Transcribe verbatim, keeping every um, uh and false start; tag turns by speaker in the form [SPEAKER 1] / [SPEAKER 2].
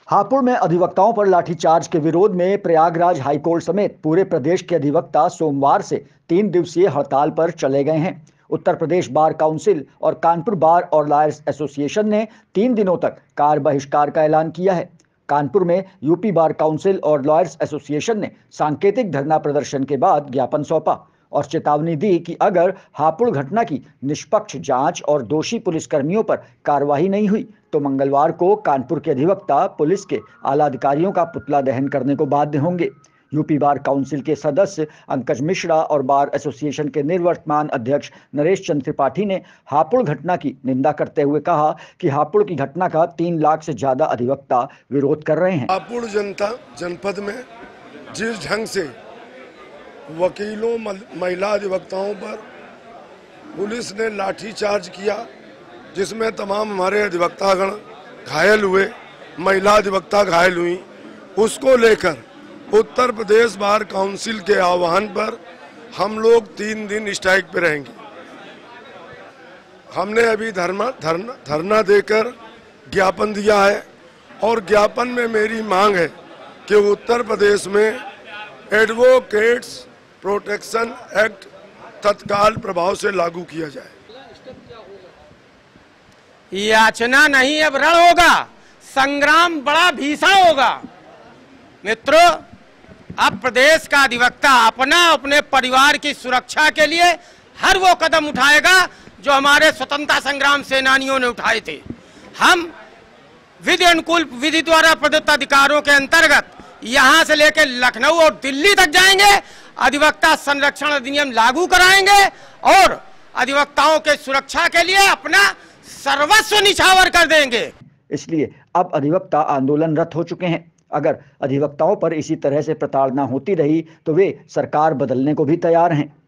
[SPEAKER 1] हापुड़ में अधिवक्ताओं पर लाठीचार्ज के विरोध में प्रयागराज हाईकोर्ट समेत पूरे प्रदेश के अधिवक्ता सोमवार से तीन दिवसीय हड़ताल पर चले गए हैं। उत्तर प्रदेश बार काउंसिल और कानपुर बार और लॉयर्स एसोसिएशन ने तीन दिनों तक कार बहिष्कार का ऐलान किया है। कानपुर में यूपी बार काउंसिल और लॉयर्स एसोसिएशन ने सांकेतिक धरना प्रदर्शन के बाद ज्ञापन सौंपा और चेतावनी दी कि अगर हापुड़ घटना की निष्पक्ष जांच और दोषी पुलिसकर्मियों पर कार्रवाई नहीं हुई तो मंगलवार को कानपुर के अधिवक्ता पुलिस के आला अधिकारियों का पुतला दहन करने को बाध्य होंगे। यूपी बार काउंसिल के सदस्य अंकज मिश्रा और बार एसोसिएशन के निवर्तमान अध्यक्ष नरेश चंद्र त्रिपाठी ने हापुड़ घटना की निंदा करते हुए कहा कि हापुड़ की घटना का तीन लाख से ज्यादा अधिवक्ता विरोध कर रहे हैं।
[SPEAKER 2] हापुड़ जनता जनपद में जिस ढंग से वकीलों महिला अधिवक्ताओं पर पुलिस ने लाठीचार्ज किया, जिसमें तमाम हमारे अधिवक्तागण घायल हुए, महिला अधिवक्ता घायल हुई, उसको लेकर उत्तर प्रदेश बार काउंसिल के आह्वान पर हम लोग तीन दिन स्ट्राइक पे रहेंगे। हमने अभी धरना धरना धरना देकर ज्ञापन दिया है और ज्ञापन में मेरी मांग है कि उत्तर प्रदेश में एडवोकेट्स प्रोटेक्शन एक्ट तत्काल प्रभाव से लागू किया जाए।
[SPEAKER 3] याचना नहीं अब रण होगा, संग्राम बड़ा भीषण होगा। मित्रों, अब प्रदेश का अधिवक्ता अपना अपने परिवार की सुरक्षा के लिए हर वो कदम उठाएगा जो हमारे स्वतंत्रता संग्राम सेनानियों ने उठाए थे। हम विधि अनुकूल विधि द्वारा प्रदत्त अधिकारों के अंतर्गत यहां से लेकर लखनऊ और दिल्ली तक जाएंगे, अधिवक्ता संरक्षण अधिनियम लागू कराएंगे और अधिवक्ताओं के सुरक्षा के लिए अपना सर्वस्व निछावर कर देंगे।
[SPEAKER 1] इसलिए अब अधिवक्ता आंदोलनरत हो चुके हैं। अगर अधिवक्ताओं पर इसी तरह से प्रताड़ना होती रही तो वे सरकार बदलने को भी तैयार हैं।